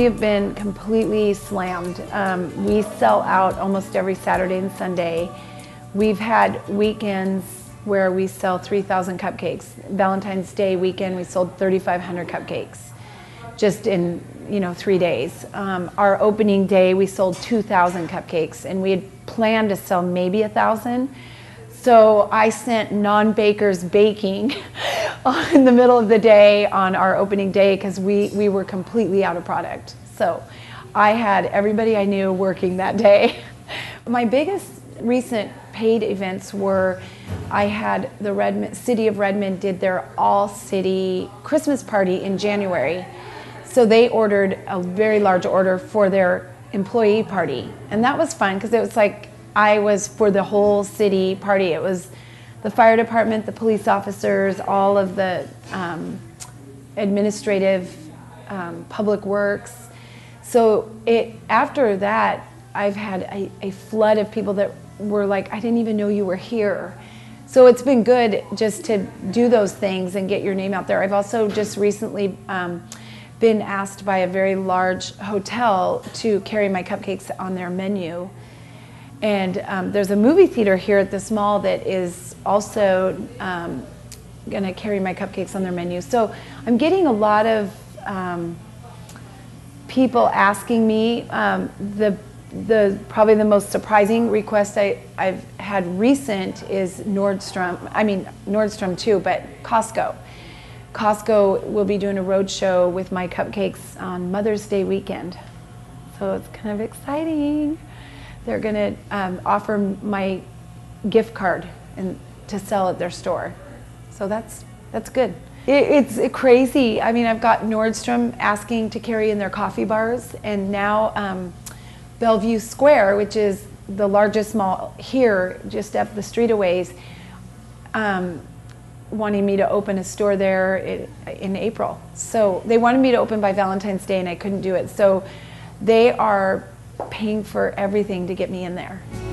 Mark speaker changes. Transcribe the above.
Speaker 1: We have been completely slammed. We sell out almost every Saturday and Sunday. We've had weekends where we sell 3,000 cupcakes. Valentine's Day weekend, we sold 3,500 cupcakes just in 3 days. Our opening day, we sold 2,000 cupcakes, and we had planned to sell maybe 1,000. So I sent non-bakers baking in the middle of the day on our opening day because we were completely out of product. So I had everybody I knew working that day. My biggest recent paid events were, I had the City of Redmond did their all-city Christmas party in January. So they ordered a very large order for their employee party. And that was fun because it was like I was for the whole city party. It was the fire department, the police officers, all of the administrative, public works. So after that, I've had a flood of people that were like, I didn't even know you were here. So it's been good just to do those things and get your name out there. I've also just recently been asked by a very large hotel to carry my cupcakes on their menu. And there's a movie theater here at this mall that is also going to carry my cupcakes on their menu. So I'm getting a lot of people asking me. Probably the most surprising request I've had recent is Nordstrom too, but Costco. Costco will be doing a road show with my cupcakes on Mother's Day weekend. So it's kind of exciting. They're going to offer my gift card to sell at their store. So that's good. It's crazy. I mean, I've got Nordstrom asking to carry in their coffee bars, and now Bellevue Square, which is the largest mall here, just up the street a ways, wanting me to open a store there in April. So they wanted me to open by Valentine's Day, and I couldn't do it. So they are paying for everything to get me in there.